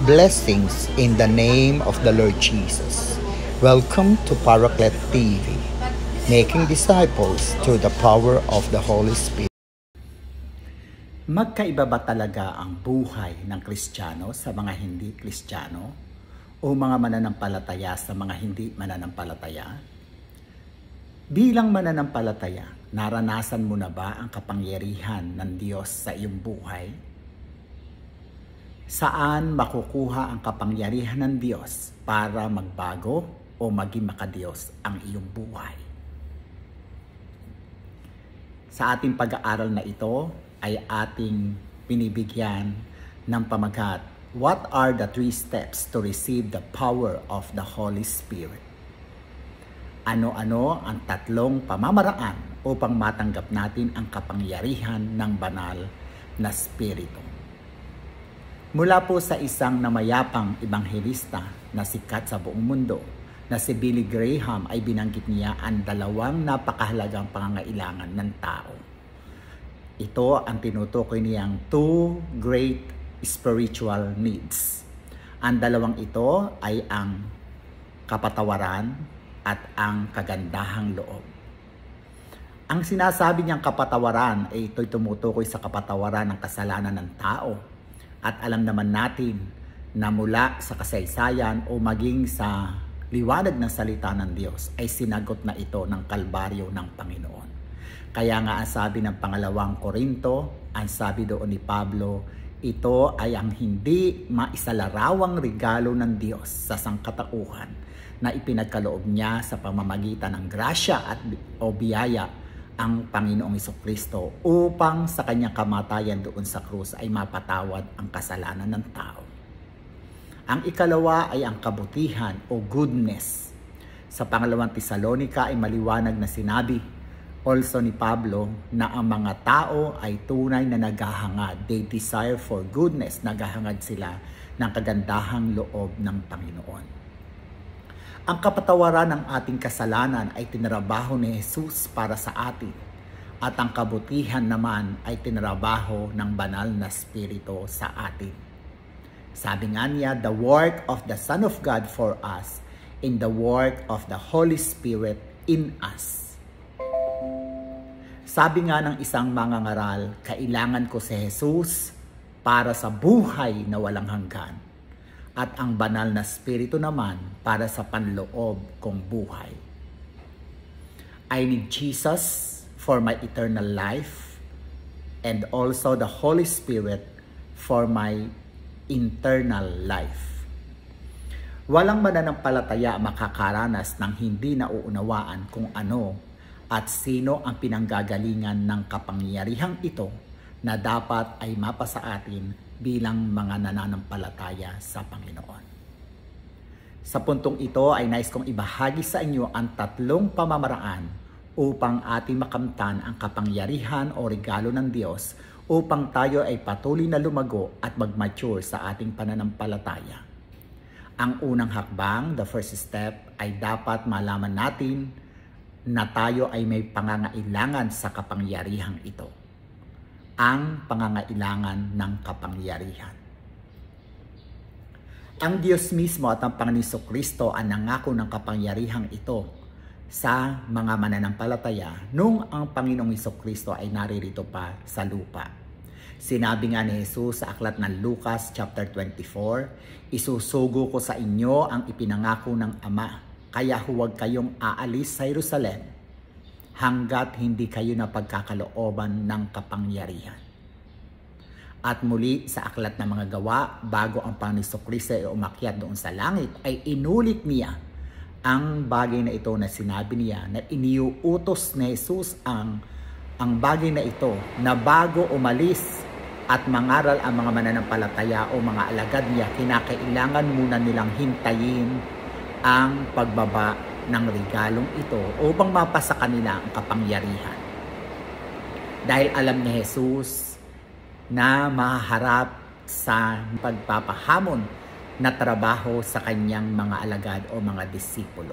Blessings in the name of the Lord Jesus. Welcome to Paraclete TV, making disciples through the power of the Holy Spirit. Magkaiba ba talaga ang buhay ng Kristiyano sa mga hindi Kristiyano o mga mananampalataya sa mga hindi mananampalataya? Bilang mananampalataya, naranasan mo na ba ang kapangyarihan ng Diyos sa iyong buhay? Saan makukuha ang kapangyarihan ng Diyos para magbago o maging makadiyos ang iyong buhay? Sa ating pag-aaral na ito ay ating binibigyan ng pamagat, what are the 3 steps to receive the power of the Holy Spirit? Ano-ano ang 3 pamamaraan upang matanggap natin ang kapangyarihan ng banal na Espiritu? Mula po sa isang namayapang ebanghelista na sikat sa buong mundo na si Billy Graham ay binanggit niya ang 2 napakahalagang pangangailangan ng tao. Ito ang tinutukoy niyang 2 great spiritual needs. Ang 2 ito ay ang kapatawaran at ang kagandahang loob. Ang sinasabi niyang kapatawaran ay ito'y tumutukoy sa kapatawaran ng kasalanan ng tao. At alam naman natin na mula sa kasaysayan o maging sa liwanag ng salita ng Diyos ay sinagot na ito ng kalbaryo ng Panginoon. Kaya nga ang sabi ng 2 Korinto, ang sabi doon ni Pablo, ito ay ang hindi maisalarawang regalo ng Diyos sa sangkatauhan na ipinagkaloob niya sa pamamagitan ng grasya at o biyaya ang Panginoong Jesucristo upang sa kanyang kamatayan doon sa krus ay mapatawad ang kasalanan ng tao. Ang ikalawa ay ang kabutihan o goodness. Sa 2 Tesalonica ay maliwanag na sinabi also ni Pablo na ang mga tao ay tunay na naghahangad. They desire for goodness. Naghahangad sila ng kagandahang loob ng Panginoon. Ang kapatawaran ng ating kasalanan ay tinrabaho ni Jesus para sa atin. At ang kabutihan naman ay tinrabaho ng banal na Espiritu sa atin. Sabi nga niya, the work of the Son of God for us in the work of the Holy Spirit in us. Sabi nga ng isang mangangaral, kailangan ko si Jesus para sa buhay na walang hanggan. At ang banal na Espiritu naman para sa panloob kong buhay. I need Jesus for my eternal life and also the Holy Spirit for my internal life. Walang mananampalataya makakaranas ng hindi nauunawaan kung ano at sino ang pinanggagalingan ng kapangyarihang ito na dapat ay mapasa atin bilang mga nananampalataya sa Panginoon. Sa puntong ito ay nais kong ibahagi sa inyo ang 3 pamamaraan upang ating makamtan ang kapangyarihan o regalo ng Diyos upang tayo ay patuloy na lumago at mag-mature sa ating pananampalataya. Ang unang hakbang, the first step, ay dapat malaman natin na tayo ay may pangangailangan sa kapangyarihang ito. Ang pangangailangan ng kapangyarihan. Ang Diyos mismo at ang Panginoong Jesucristo ang nangako ng kapangyarihang ito sa mga mananampalataya nung ang Panginoong Jesucristo ay naririto pa sa lupa. Sinabi nga ni Jesus sa aklat ng Lucas chapter 24, isusugo ko sa inyo ang ipinangako ng Ama, kaya huwag kayong aalis sa Jerusalem hanggat hindi kayo na pagkakalooban ng kapangyarihan. At muli sa aklat ng mga gawa, bago ang Panginoong Jesucristo ay umakyat doon sa langit, ay inulit niya ang bagay na ito na sinabi niya na iniuutos ni Jesus ang bagay na ito na bago umalis at mangaral ang mga mananampalataya o mga alagad niya, kinakailangan muna nilang hintayin ang pagbaba ng regalong ito upang mapasa kanila ang kapangyarihan. Dahil alam ni Jesus na maharap sa pagpapahamon na trabaho sa kanyang mga alagad o mga disipulo.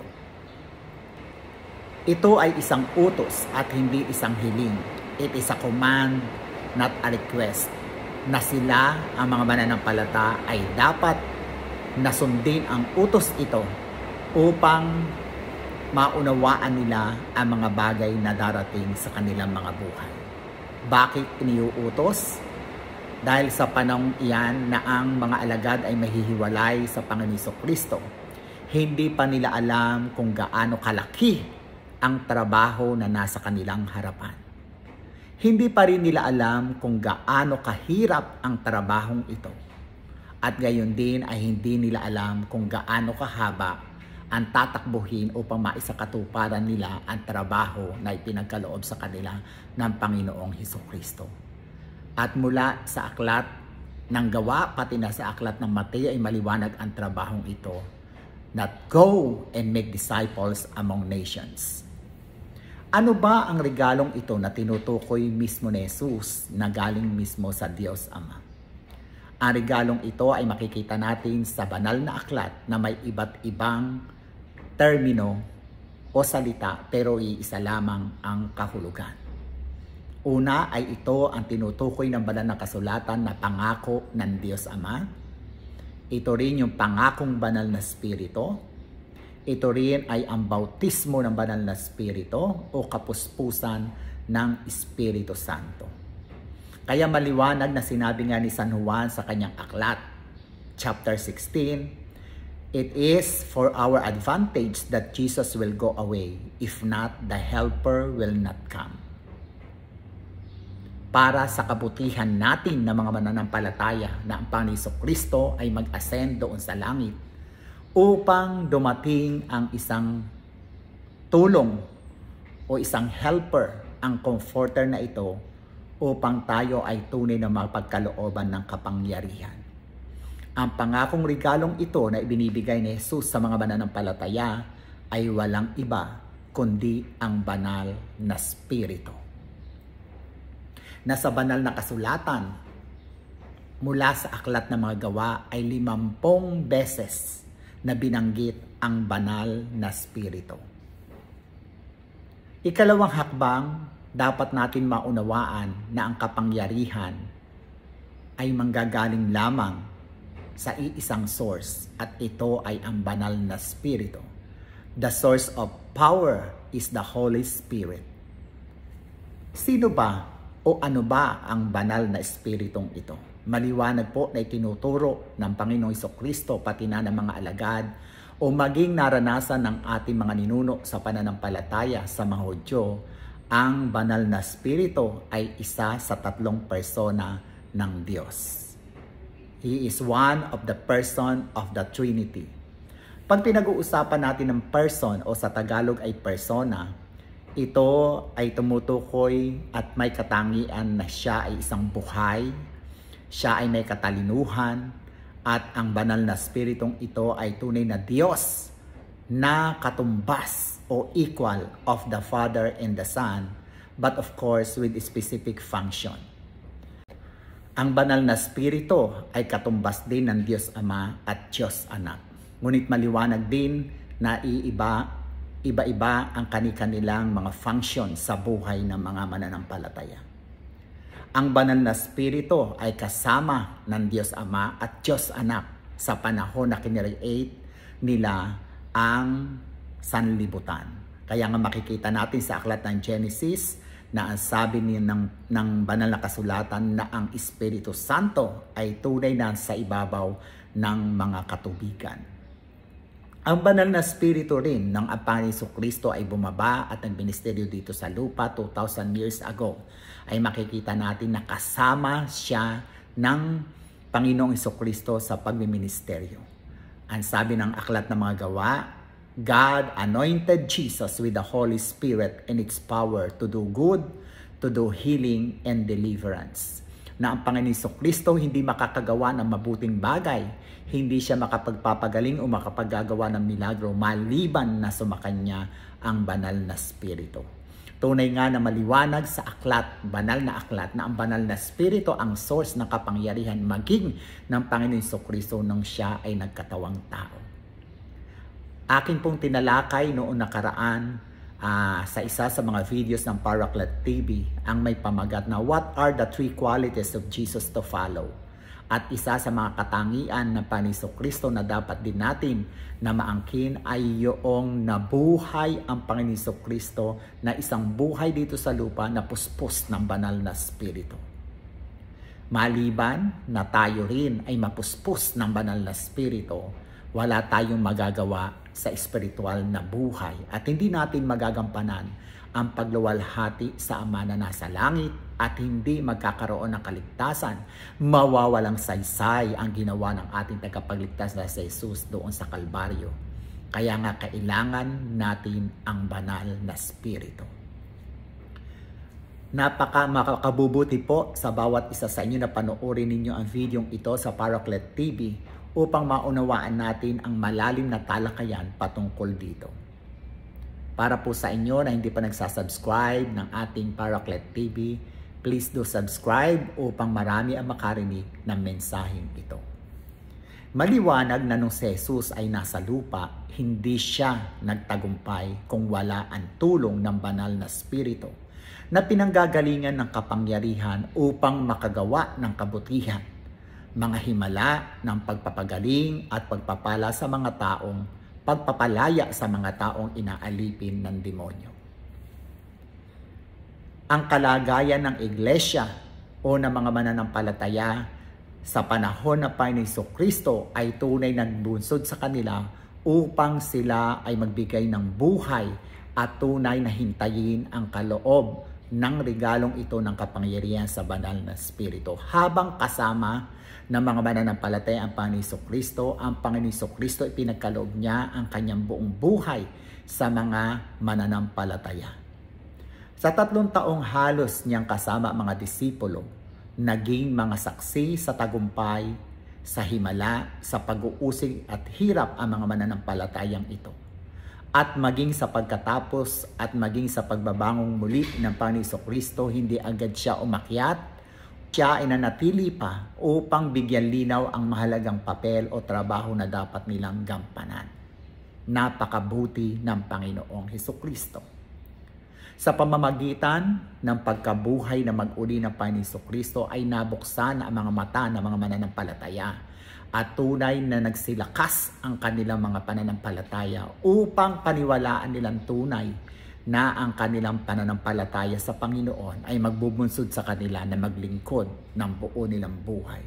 Ito ay isang utos at hindi isang hiling. It is a command, not a request, na sila, ang mga mananampalata, ay dapat na sundin ang utos ito upang maunawaan nila ang mga bagay na darating sa kanilang mga buhay. Bakit iniuutos? Dahil sa panahong iyan na ang mga alagad ay mahihiwalay sa Panginoong Kristo, hindi pa nila alam kung gaano kalaki ang trabaho na nasa kanilang harapan. Hindi pa rin nila alam kung gaano kahirap ang trabahong ito. At gayon din ay hindi nila alam kung gaano kahaba ang tatakbuhin upang maisakatuparan nila ang trabaho na ipinagkaloob sa kanila ng Panginoong Hesukristo. At mula sa aklat ng Gawa, pati na sa aklat ng Mateo ay maliwanag ang trabahong ito, that go and make disciples among nations. Ano ba ang regalong ito na tinutukoy mismo ni Jesus na galing mismo sa Diyos Ama? Ang regalong ito ay makikita natin sa banal na aklat na may iba't ibang termino o salita pero iisa lamang ang kahulugan. Una ay ito ang tinutukoy ng banal na kasulatan na pangako ng Diyos Ama. Ito rin yung pangakong banal na spirito. Ito rin ay ang bautismo ng banal na spirito o kapuspusan ng Espiritu Santo. Kaya maliwanag na sinabi nga ni San Juan sa kanyang aklat, chapter 16, it is for our advantage that Jesus will go away. If not, the Helper will not come. Para sa kabutihan natin na mga mananampalataya na ang Panginoong Kristo ay mag-ascend doon sa langit upang dumating ang isang tulong o isang helper, ang comforter na ito, upang tayo ay tunay na mapagkalooban ng kapangyarihan. Ang pangakong regalong ito na ibinibigay ni Jesus sa mga mananampalataya ay walang iba kundi ang banal na Espiritu. Nasa banal na kasulatan, mula sa aklat ng mga Gawa ay 50 beses na binanggit ang banal na Espiritu. Ikalawang hakbang, dapat natin maunawaan na ang kapangyarihan ay manggagaling lamang sa iisang source at ito ay ang banal na Espiritu. The source of power is the Holy Spirit. Sino ba o ano ba ang banal na espiritong ito? Maliwanag po na itinuturo ng Panginoong Hesukristo pati na ng mga alagad o maging naranasan ng ating mga ninuno sa pananampalataya sa mga Hudyo, ang banal na espiritu ay isa sa 3 persona ng Diyos. He is one of the person of the Trinity. Pag pinag-uusapan natin ng person o sa Tagalog ay persona, ito ay tumutukoy at may katangian na siya ay isang buhay, siya ay may katalinuhan, at ang banal na espiritong ito ay tunay na Diyos na katumbas o equal of the Father and the Son, but of course with a specific function. Ang banal na espiritu ay katumbas din ng Diyos Ama at Diyos Anak. Ngunit maliwanag din na iba-iba ang kani-kanilang mga function sa buhay ng mga mananampalataya. Ang banal na espiritu ay kasama ng Diyos Ama at Diyos Anak sa panahon na kinreate nila ang sanlibutan. Kaya nga makikita natin sa aklat ng Genesis na ang sabi ng banal na kasulatan na ang Espiritu Santo ay tunay na sa ibabaw ng mga katubigan. Ang banal na espiritu rin ng Panginoong Kristo ay bumaba at nagministeryo dito sa lupa 2,000 years ago. Ay makikita natin na kasama siya ng Panginoong Kristo sa pagmiministeryo. Ang sabi ng aklat ng mga Gawa, God anointed Jesus with the Holy Spirit and its power to do good, to do healing and deliverance. Na ang Panginoong Kristo hindi makakagawa ng mabuting bagay, hindi siya makapagpapagaling o makapaggagawa ng milagro maliban na sumakanya ang banal na espiritu. Tunay nga na maliwanag sa aklat, banal na aklat, na ang banal na espiritu ang source ng kapangyarihan maging ng Panginoong Kristo nang siya ay nagkatawang tao. Akin pong tinalakay noong nakaraan sa isa sa mga videos ng Paraclete TV ang may pamagat na what are the 3 qualities of Jesus to follow? At isa sa mga katangian ng Panginoong Kristo na dapat din natin na maangkin ay yung nabuhay ang Panginoong Kristo na isang buhay dito sa lupa na puspos ng banal na Espiritu. Maliban na tayo rin ay mapuspos ng banal na Espiritu, wala tayong magagawa sa espiritual na buhay at hindi natin magagampanan ang pagluwalhati sa Ama na nasa langit at hindi magkakaroon ng kaligtasan. Mawawalang saysay ang ginawa ng ating tagapagligtas na si Jesus doon sa Kalbaryo. Kaya nga kailangan natin ang banal na Espiritu. Makakabubuti po sa bawat isa sa inyo na panoorin ninyo ang videong ito sa Paraclete TV upang maunawaan natin ang malalim na talakayan patungkol dito. Para po sa inyo na hindi pa nagsasubscribe ng ating Paraclete TV, please do subscribe upang marami ang makarinig ng mensaheng ito. Maliwanag na nung si Jesus ay nasa lupa, hindi siya nagtagumpay kung wala ang tulong ng banal na Espiritu na pinanggagalingan ng kapangyarihan upang makagawa ng kabutihan, mga himala ng pagpapagaling at pagpapala sa mga taong pagpapalaya sa mga taong inaalipin ng demonyo. Ang kalagayan ng iglesia o ng mga mananampalataya sa panahon ng Panginoong Kristo ay tunay na bunsod sa kanila upang sila ay magbigay ng buhay at tunay na hintayin ang kaloob ng regalong ito ng kapangyarihan sa banal na Espiritu. Habang kasama ng mga mananampalataya ang Panginoong Kristo, ang Panginoong Kristo ipinagkaloob niya ang kanyang buong buhay sa mga mananampalataya. Sa 3 taong halos niyang kasama ang mga disipulo, naging mga saksi sa tagumpay, sa himala, sa pag-uusig at hirap ang mga mananampalatayang ito. At maging sa pagkatapos at maging sa pagbabangong muli ng Panginoong Kristo, hindi agad siya umakyat. Siya ay nanatili pa upang bigyan linaw ang mahalagang papel o trabaho na dapat nilang gampanan. Napakabuti ng Panginoong Hesukristo. Sa pamamagitan ng pagkabuhay na mag-uli ng Panginoong Kristo ay nabuksan ang mga mata ng mga mananampalataya at tunay na nagsilakas ang kanilang mga pananampalataya upang paniwalaan nilang tunay na ang kanilang pananampalataya sa Panginoon ay magbubunsod sa kanila na maglingkod ng buo nilang buhay.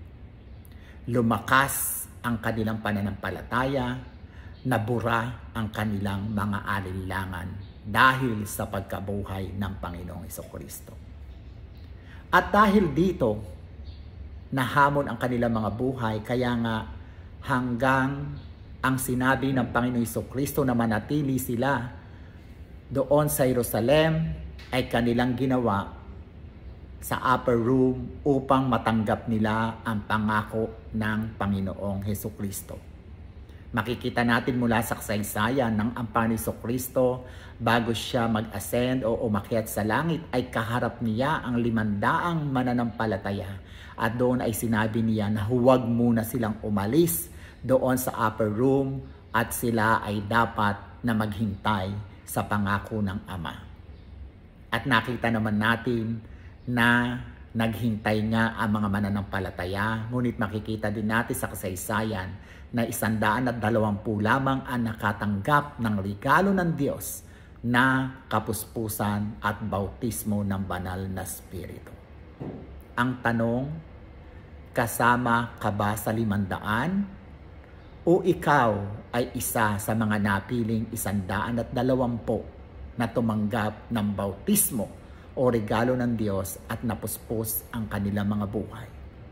Lumakas ang kanilang pananampalataya, nabura ang kanilang mga alinlangan dahil sa pagkabuhay ng Panginoong Hesukristo. At dahil dito, nahamon ang kanilang mga buhay, kaya nga hanggang ang sinabi ng Panginoong Hesukristo na manatili sila doon sa Jerusalem ay kanilang ginawa sa upper room upang matanggap nila ang pangako ng Panginoong Hesukristo. Makikita natin mula sa kasaysayan ng ang Panginoong Kristo bago siya mag-ascend o umakyat sa langit ay kaharap niya ang 500 mananampalataya at doon ay sinabi niya na huwag muna silang umalis doon sa upper room at sila ay dapat na maghintay sa pangako ng Ama. At nakita naman natin na naghintay nga ang mga mananampalataya, ngunit makikita din natin sa kasaysayan na 120 lamang ang nakatanggap ng regalo ng Diyos na kapuspusan at bautismo ng banal na Espiritu. Ang tanong, kasama ka ba sa 500? O ikaw ay isa sa mga napiling 120 na tumanggap ng bautismo o regalo ng Diyos at napuspos ang kanilang mga buhay?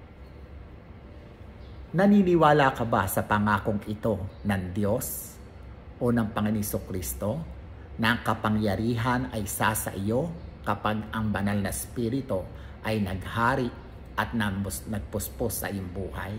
Naniniwala ka ba sa pangakong ito ng Diyos o ng Panginoong Kristo na ang kapangyarihan ay sa iyo kapag ang banal na Espiritu ay naghari at nagpuspos sa iyong buhay?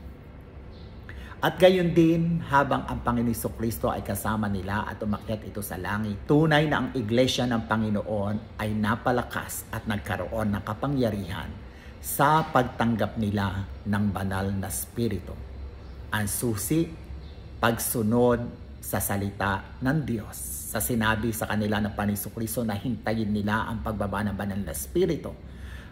At gayon din, habang ang Panginoong Kristo ay kasama nila at umakyat ito sa langit, tunay na ang iglesia ng Panginoon ay napalakas at nagkaroon ng kapangyarihan sa pagtanggap nila ng banal na Espiritu. Ang susi, pagsunod sa salita ng Diyos. Sa sinabi sa kanila ng Panginoong Kristo na hintayin nila ang pagbaba ng banal na Espiritu,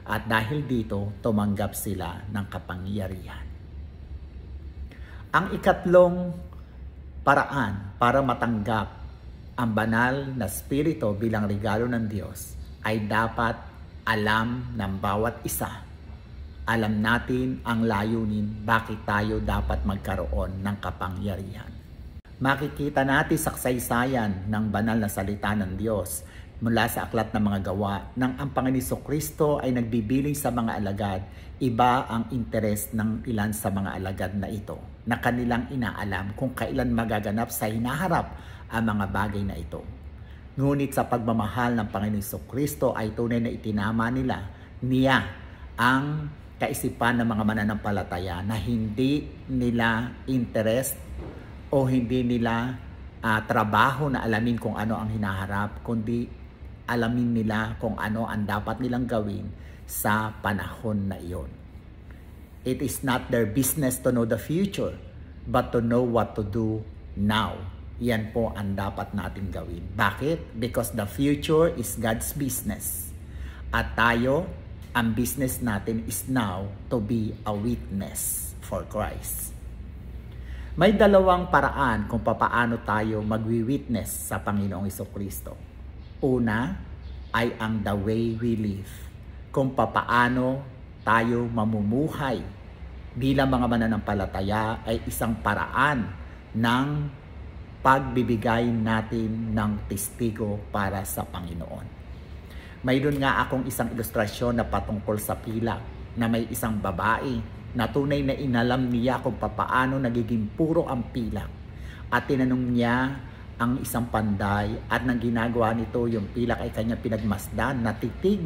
At dahil dito, tumanggap sila ng kapangyarihan. Ang ikatlong paraan para matanggap ang banal na spirito bilang regalo ng Diyos ay dapat alam ng bawat isa. Alam natin ang layunin bakit tayo dapat magkaroon ng kapangyarihan. Makikita natin sa kasaysayan ng banal na salita ng Diyos mula sa aklat ng mga gawa nang ang Panginoon Kristo ay nagbibiling sa mga alagad, iba ang interes ng ilan sa mga alagad na ito na kanilang inaalam kung kailan magaganap sa hinaharap ang mga bagay na ito. Ngunit sa pagmamahal ng Panginoon Kristo ay tunay na itinama niya ang kaisipan ng mga mananampalataya na hindi nila interest o hindi nila trabaho na alamin kung ano ang hinaharap, kundi alamin nila kung ano ang dapat nilang gawin sa panahon na iyon. It is not their business to know the future, but to know what to do now. Yan po ang dapat natin gawin. Bakit? Because the future is God's business. At tayo, ang business natin is now to be a witness for Christ. May dalawang paraan kung papaano tayo magwi-witness sa Panginoong Jesucristo. Una ay ang the way we live. Kung papaano tayo mamumuhay bilang mga mananampalataya ay isang paraan ng pagbibigay natin ng testigo para sa Panginoon. Mayroon nga akong isang ilustrasyon na patungkol sa pilak na may isang babae na tunay na inalam niya kung papaano nagiging puro ang pilak. At tinanong niya ang isang panday at nang ginagawa nito yung pilak ay kanya pinagmasdan. Natitig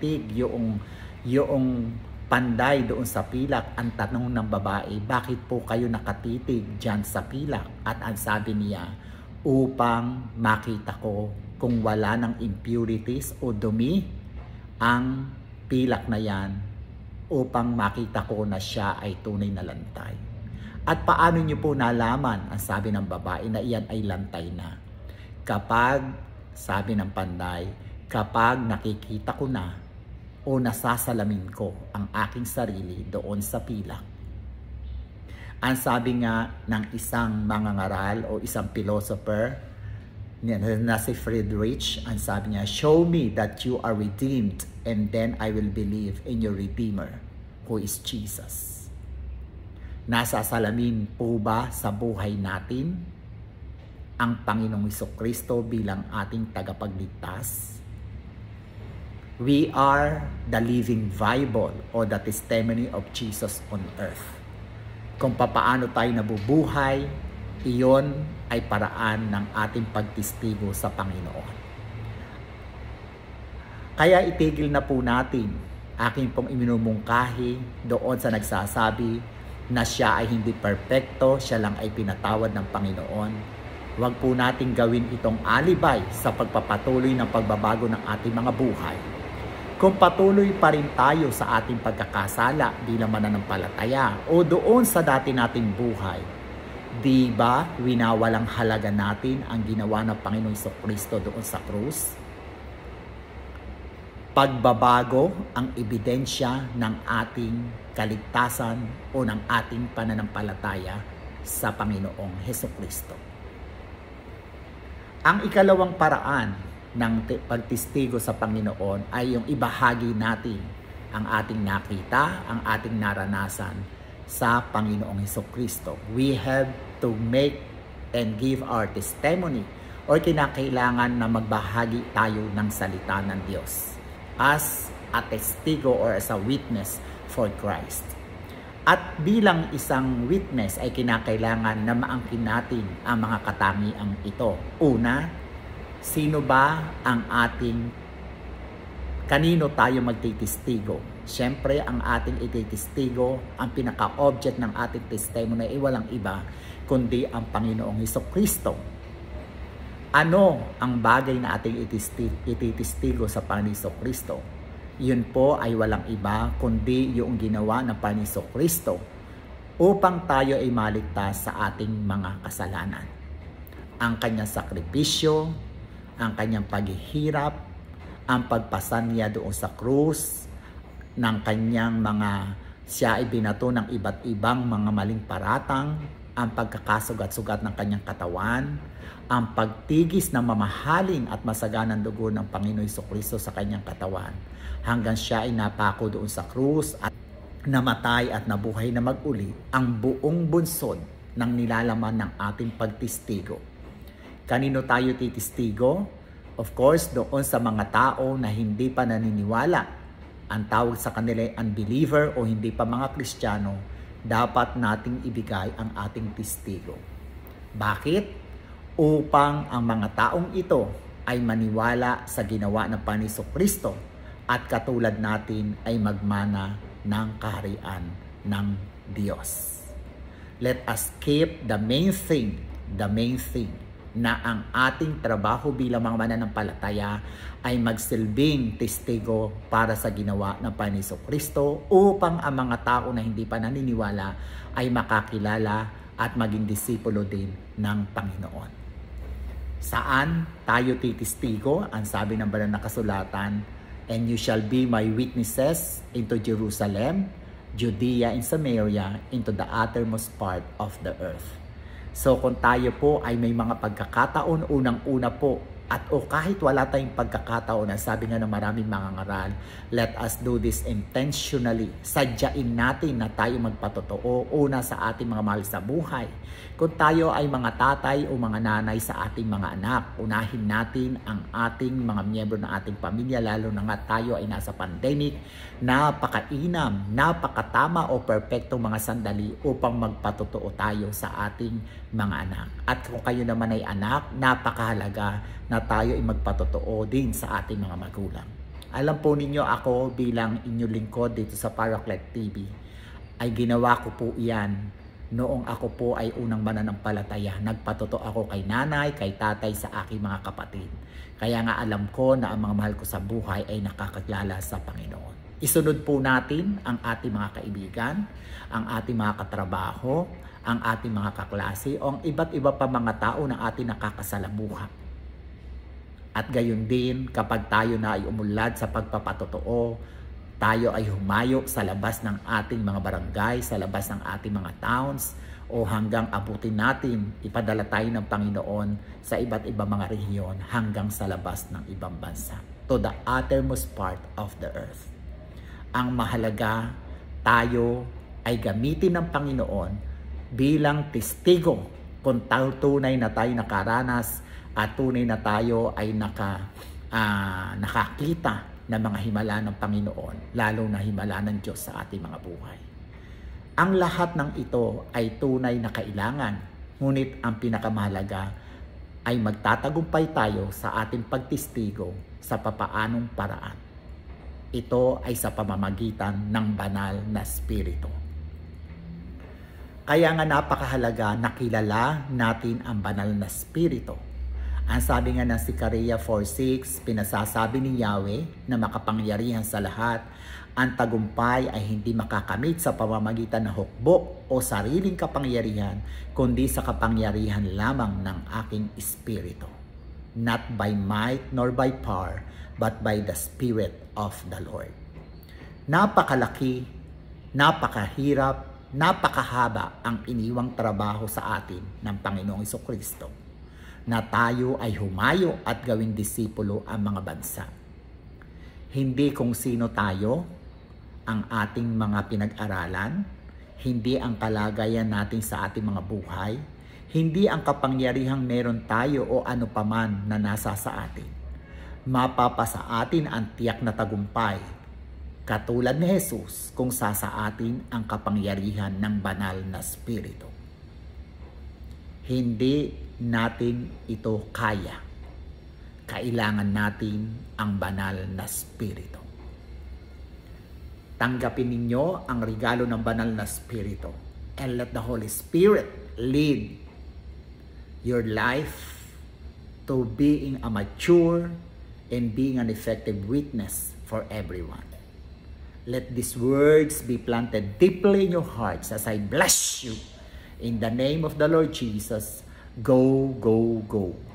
yung panday doon sa pilak. Ang tanong ng babae, bakit po kayo nakatitig dyan sa pilak? At ang sabi niya, upang makita ko kung wala ng impurities o dumi ang pilak na yan, upang makita ko na siya ay tunay na lantay. At paano niyo po nalaman, ang sabi ng babae, na iyan ay lantay na? Kapag, sabi ng panday, kapag nakikita ko na o nasasalamin ko ang aking sarili doon sa pilak. Ang sabi nga ng isang mangangaral o isang philosopher na si Friedrich, ang sabi niya, show me that you are redeemed and then I will believe in your Redeemer, who is Jesus. Nasasalamin po ba sa buhay natin ang Panginoong Jesucristo bilang ating tagapagligtas? We are the living Bible or the testimony of Jesus on earth. Kung papaano tayo nabubuhay, iyon ay paraan ng ating pagtestigo sa Panginoon. Kaya itigil na po natin aking pong iminumungkahi doon sa nagsasabi na siya ay hindi perpekto, siya lang ay pinatawad ng Panginoon. Huwag po natin gawin itong alibay sa pagpapatuloy ng pagbabago ng ating mga buhay. Kung patuloy pa rin tayo sa ating pagkakasala bilang mananampalataya o doon sa dati nating buhay, di ba winawalang halaga natin ang ginawa ng Panginoong Jesucristo doon sa krus? Pagbabago ang ebidensya ng ating kaligtasan o ng ating pananampalataya sa Panginoong Jesucristo. Ang ikalawang paraan ng pagtestigo sa Panginoon ay yung ibahagi natin ang ating nakita, ang ating naranasan sa Panginoong Jesucristo. We have to make and give our testimony o kinakailangan na magbahagi tayo ng salita ng Diyos as a testigo or as a witness for Christ. At bilang isang witness ay kinakailangan na maangkin natin ang mga katangiang ito. Una, sino ba ang kanino tayo magtitestigo? Siyempre, ang ating ititestigo, ang pinaka-object ng ating testimony ay walang iba kundi ang Panginoong Jesucristo. Ano ang bagay na ating ititestigo sa Panginoong Jesucristo? Yun po ay walang iba kundi yung ginawa ng Panginoong Jesucristo upang tayo ay maligtas sa ating mga kasalanan. Ang kanyang sakripisyo, ang kanyang paghihirap, ang pagpasan niya doon sa krus, ng kanyang siya ay binato ng iba't ibang mga maling paratang, ang pagkakasugat-sugat ng kanyang katawan, ang pagtigis ng mamahaling at masaganang dugo ng Panginoon Jesucristo sa kanyang katawan, hanggang siya ay napako doon sa krus at namatay at nabuhay na mag-uli, ang buong bunsod ng nilalaman ng ating pagtistigo. Kanino tayo titistigo? Of course, doon sa mga tao na hindi pa naniniwala. Ang tawag sa kanila ay unbeliever o hindi pa mga Kristiyano, dapat nating ibigay ang ating testigo. Bakit? Upang ang mga taong ito ay maniwala sa ginawa ng Panginoon Jesucristo at katulad natin ay magmana ng kaharian ng Diyos. Let us keep the main thing na ang ating trabaho bilang mga mananampalataya ay magsilbing testigo para sa ginawa ng Panginoon Jesucristo upang ang mga tao na hindi pa naniniwala ay makakilala at maging disipulo din ng Panginoon. Saan tayo titistigo? Ang sabi ng banal na kasulatan, and you shall be my witnesses into Jerusalem, Judea and Samaria, into the uttermost part of the earth. So kung tayo po ay may mga pagkakataon, unang-una po, at kahit wala tayong pagkakataon, sabi nga ng maraming mga ngaral, let us do this intentionally. Sadyain natin na tayo magpatotoo, una sa ating mga mahal sa buhay. Kung tayo ay mga tatay o mga nanay sa ating mga anak, unahin natin ang ating mga miyembro ng ating pamilya, lalo na nga tayo ay nasa pandemic, napakainam, napakatama o perpektong mga sandali upang magpatotoo tayo sa ating mga anak. At kung kayo naman ay anak, napakahalaga na tayo ay magpatotoo din sa ating mga magulang. Alam po ninyo, ako bilang inyong lingkod dito sa Paraclete TV, ay ginawa ko po iyan noong ako po ay unang mananampalataya. Nagpatotoo ako kay nanay, kay tatay, sa aking mga kapatid. Kaya nga alam ko na ang mga mahal ko sa buhay ay nakakakilala sa Panginoon. Isunod po natin ang ating mga kaibigan, ang ating mga katrabaho, ang ating mga kaklase, o ang iba't iba pa mga tao na ating nakakasalamuha. At gayon din, kapag tayo na ay umunlad sa pagpapatotoo, tayo ay humayo sa labas ng ating mga barangay, sa labas ng ating mga towns, o hanggang abutin natin, ipadala tayo ng Panginoon sa iba't ibang mga rehiyon hanggang sa labas ng ibang bansa, to the uttermost part of the earth. Ang mahalaga, tayo ay gamitin ng Panginoon bilang testigo kung tunay na tayo nakaranas at tunay na tayo ay nakakita ng mga himala ng Panginoon, lalo na himala ng Diyos sa ating mga buhay. Ang lahat ng ito ay tunay na kailangan, ngunit ang pinakamahalaga ay magtatagumpay tayo sa ating pagtistigo sa papaanong paraan. Ito ay sa pamamagitan ng banal na Espiritu. Kaya nga napakahalaga na kilala natin ang banal na Espiritu. Ang sabi nga ng Sikaria 4:6, pinasasabi ni Yahweh na makapangyarihan sa lahat, ang tagumpay ay hindi makakamit sa pamamagitan ng hukbo o sariling kapangyarihan, kundi sa kapangyarihan lamang ng aking Espiritu. Not by might nor by power, but by the Spirit of the Lord. Napakalaki, napakahirap, napakahaba ang iniwang trabaho sa atin ng Panginoong Jesucristo, na tayo ay humayo at gawing disipulo ang mga bansa. Hindi kung sino tayo ang ating mga pinag-aralan, hindi ang kalagayan natin sa ating mga buhay, hindi ang kapangyarihang meron tayo o ano paman na nasa sa atin. Mapapasa atin ang tiyak na tagumpay, katulad ni Jesus, kung sa atin ang kapangyarihan ng banal na Espiritu. Hindi natin ito kaya. Kailangan natin ang banal na Espiritu. Tanggapin ninyo ang regalo ng banal na Espiritu, and let the Holy Spirit lead your life to being a mature and being an effective witness for everyone. Let these words be planted deeply in your hearts as I bless you. In the name of the Lord Jesus, go, go, go.